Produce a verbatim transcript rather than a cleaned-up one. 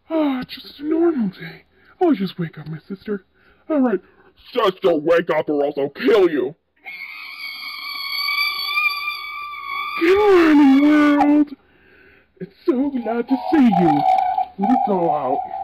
Ah, just a normal day. I'll just wake up my sister. Alright, sister, wake up or else I'll kill you. Good morning, world. It's so glad to see you. Let me go out.